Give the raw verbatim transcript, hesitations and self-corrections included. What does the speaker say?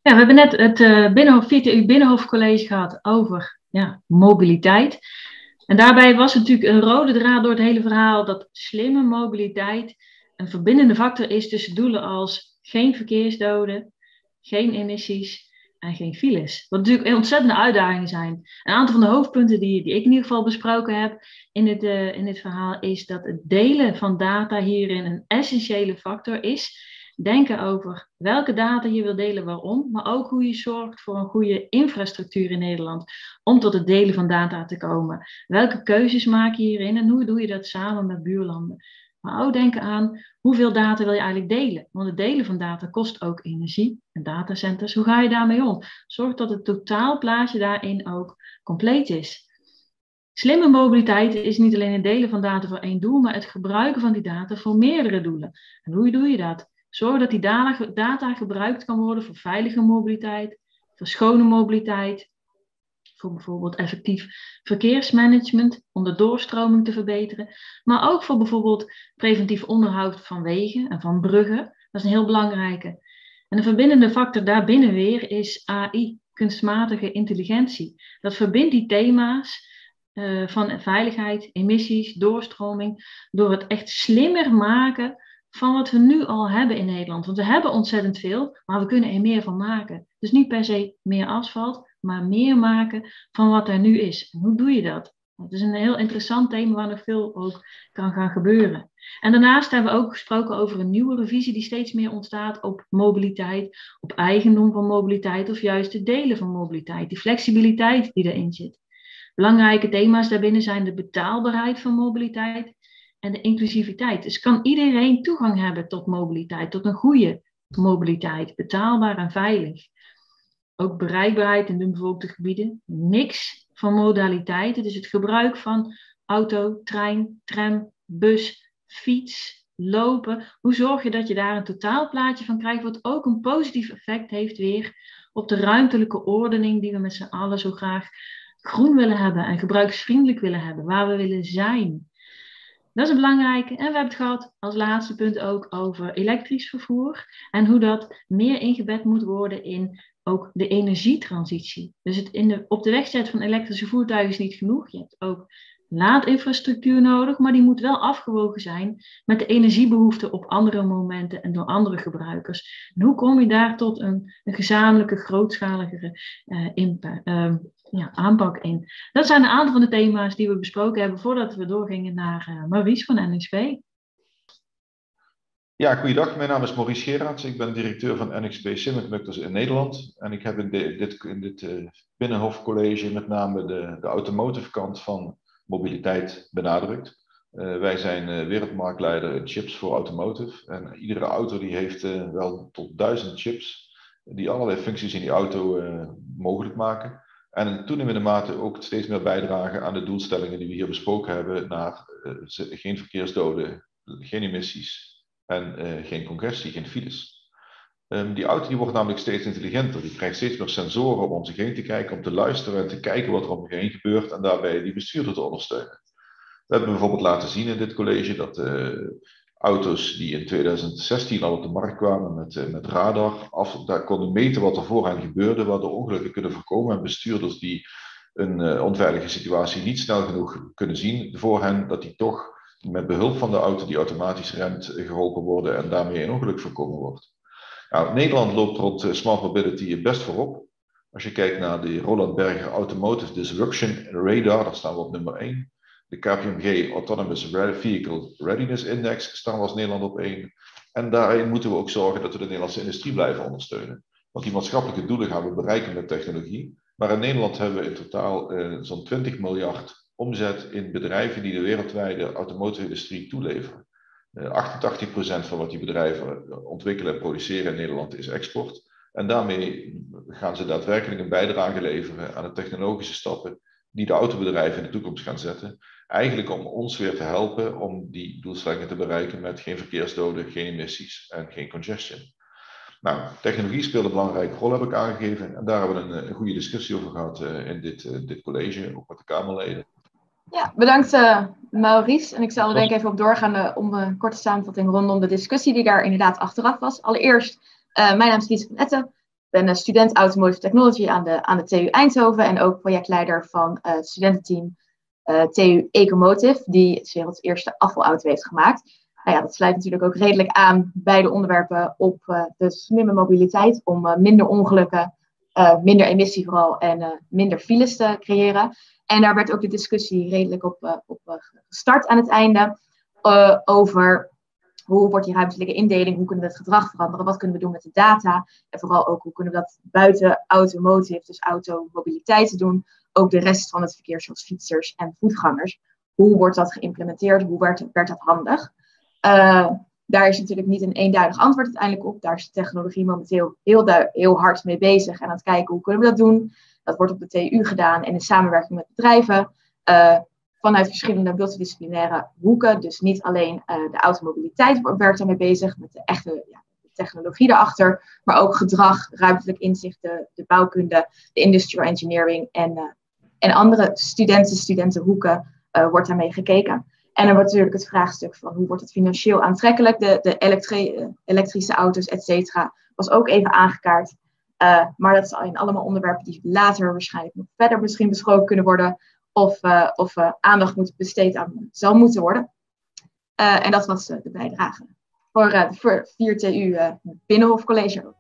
Ja, we hebben net het uh, Binnenhof, V T U Binnenhofcollege gehad over ja, mobiliteit. En daarbij was natuurlijk een rode draad door het hele verhaal dat slimme mobiliteit een verbindende factor is tussen doelen als geen verkeersdoden, geen emissies en geen files. Wat natuurlijk ontzettende uitdagingen zijn. Een aantal van de hoofdpunten die, die ik in ieder geval besproken heb in dit, uh, in dit verhaal is dat het delen van data hierin een essentiële factor is. Denken over welke data je wil delen, waarom, maar ook hoe je zorgt voor een goede infrastructuur in Nederland om tot het delen van data te komen. Welke keuzes maak je hierin en hoe doe je dat samen met buurlanden? Maar ook denken aan hoeveel data wil je eigenlijk delen? Want het delen van data kost ook energie en datacenters. Hoe ga je daarmee om? Zorg dat het totaalplaatje daarin ook compleet is. Slimme mobiliteit is niet alleen het delen van data voor één doel, maar het gebruiken van die data voor meerdere doelen. En hoe doe je dat? Zorg dat die data gebruikt kan worden voor veilige mobiliteit, voor schone mobiliteit, voor bijvoorbeeld effectief verkeersmanagement om de doorstroming te verbeteren, maar ook voor bijvoorbeeld preventief onderhoud van wegen en van bruggen. Dat is een heel belangrijke. En een verbindende factor daarbinnen weer is A I, kunstmatige intelligentie. Dat verbindt die thema's uh, van veiligheid, emissies, doorstroming, door het echt slimmer maken van wat we nu al hebben in Nederland. Want we hebben ontzettend veel, maar we kunnen er meer van maken. Dus niet per se meer asfalt, maar meer maken van wat er nu is. En hoe doe je dat? Dat is een heel interessant thema waar nog veel ook kan gaan gebeuren. En daarnaast hebben we ook gesproken over een nieuwe visie die steeds meer ontstaat op mobiliteit, op eigendom van mobiliteit of juist het delen van mobiliteit. Die flexibiliteit die erin zit. Belangrijke thema's daarbinnen zijn de betaalbaarheid van mobiliteit en de inclusiviteit. Dus kan iedereen toegang hebben tot mobiliteit, tot een goede mobiliteit, betaalbaar en veilig. Ook bereikbaarheid in de bevolkte gebieden. Mix van modaliteiten, dus het gebruik van auto, trein, tram, bus, fiets, lopen. Hoe zorg je dat je daar een totaalplaatje van krijgt, wat ook een positief effect heeft weer op de ruimtelijke ordening die we met z'n allen zo graag groen willen hebben en gebruiksvriendelijk willen hebben, waar we willen zijn. Dat is een belangrijke. En we hebben het gehad als laatste punt ook over elektrisch vervoer en hoe dat meer ingebed moet worden in ook de energietransitie. Dus het in de, op de weg zetten van elektrische voertuigen is niet genoeg. Je hebt ook laadinfrastructuur nodig, maar die moet wel afgewogen zijn met de energiebehoeften op andere momenten en door andere gebruikers. En hoe kom je daar tot een, een gezamenlijke, grootschaligere uh, impact, uh, ja, aanpak in? Dat zijn een aantal van de thema's die we besproken hebben voordat we doorgingen naar uh, Maurice van N X P. Ja, goeiedag. Mijn naam is Maurice Geraerts. Ik ben directeur van N X P Semiconductors in Nederland. En ik heb in, de, dit, in dit uh, Binnenhofcollege met name de, de automotive kant van mobiliteit benadrukt. Uh, wij zijn uh, wereldmarktleider in chips voor automotive. En iedere auto die heeft uh, wel tot duizend chips die allerlei functies in die auto uh, mogelijk maken. En in toenemende mate ook steeds meer bijdragen aan de doelstellingen die we hier besproken hebben naar uh, geen verkeersdoden, geen emissies. En uh, geen congestie, geen files. Um, die auto die wordt namelijk steeds intelligenter. Die krijgt steeds meer sensoren om om zich heen te kijken, om te luisteren en te kijken wat er om zich heen gebeurt en daarbij die bestuurder te ondersteunen. We hebben bijvoorbeeld laten zien in dit college dat uh, auto's die in tweeduizend zestien al op de markt kwamen met, uh, met radar, af, daar konden meten wat er voor hen gebeurde, waardoor ongelukken kunnen voorkomen en bestuurders die een uh, onveilige situatie niet snel genoeg kunnen zien voor hen, dat die toch met behulp van de auto die automatisch remt geholpen worden en daarmee een ongeluk voorkomen wordt. Nou, Nederland loopt rond uh, smart mobility best voorop. Als je kijkt naar de Roland Berger Automotive Disruption Radar, daar staan we op nummer één. De K P M G Autonomous Vehicle Readiness Index staan we als Nederland op één. En daarin moeten we ook zorgen dat we de Nederlandse industrie blijven ondersteunen. Want die maatschappelijke doelen gaan we bereiken met technologie. Maar in Nederland hebben we in totaal uh, zo'n twintig miljard omzet in bedrijven die de wereldwijde automotive-industrie toeleveren. Uh, achtentachtig procent van wat die bedrijven ontwikkelen en produceren in Nederland is export. En daarmee gaan ze daadwerkelijk een bijdrage leveren aan de technologische stappen die de autobedrijven in de toekomst gaan zetten. Eigenlijk om ons weer te helpen om die doelstellingen te bereiken met geen verkeersdoden, geen emissies en geen congestion. Nou, technologie speelt een belangrijke rol, heb ik aangegeven. En daar hebben we een, een goede discussie over gehad uh, in dit, uh, dit college, ook met de Kamerleden. Ja, bedankt uh, Maurice. En ik zal er denk ik even op doorgaan uh, om een korte samenvatting rondom de discussie die daar inderdaad achteraf was. Allereerst, uh, mijn naam is Lies van Etten. ben een student Automotive Technology aan de, aan de T U Eindhoven en ook projectleider van uh, het studententeam uh, T U Ecomotive, die het werelds eerste afvalauto heeft gemaakt. Nou ja, dat sluit natuurlijk ook redelijk aan bij de onderwerpen op uh, de slimme mobiliteit om uh, minder ongelukken, uh, minder emissie vooral en uh, minder files te creëren. En daar werd ook de discussie redelijk op, uh, op uh, gestart aan het einde uh, over hoe wordt die ruimtelijke indeling, hoe kunnen we het gedrag veranderen, wat kunnen we doen met de data en vooral ook hoe kunnen we dat buiten automotive, dus automobiliteit doen, ook de rest van het verkeer zoals fietsers en voetgangers. Hoe wordt dat geïmplementeerd, hoe werd, werd dat handig? Uh, daar is natuurlijk niet een eenduidig antwoord uiteindelijk op. Daar is de technologie momenteel heel, heel hard mee bezig en aan het kijken hoe kunnen we dat doen. Dat wordt op de T U gedaan en in samenwerking met bedrijven. Uh, vanuit verschillende multidisciplinaire hoeken. Dus niet alleen uh, de automobiliteit werkt daarmee bezig met de echte ja, de technologie daarachter. Maar ook gedrag, ruimtelijk inzicht, de, de bouwkunde, de industrial engineering en, uh, en andere studenten, studentenhoeken uh, wordt daarmee gekeken. En dan wordt natuurlijk het vraagstuk van hoe wordt het financieel aantrekkelijk. De, de elektri- elektrische auto's, et cetera, was ook even aangekaart. Uh, maar dat zijn allemaal onderwerpen die later waarschijnlijk nog verder misschien besproken kunnen worden. Of, uh, of uh, aandacht moet besteed aan zal moeten worden. Uh, en dat was uh, de bijdrage voor, uh, voor vier T U uh, Binnenhof College.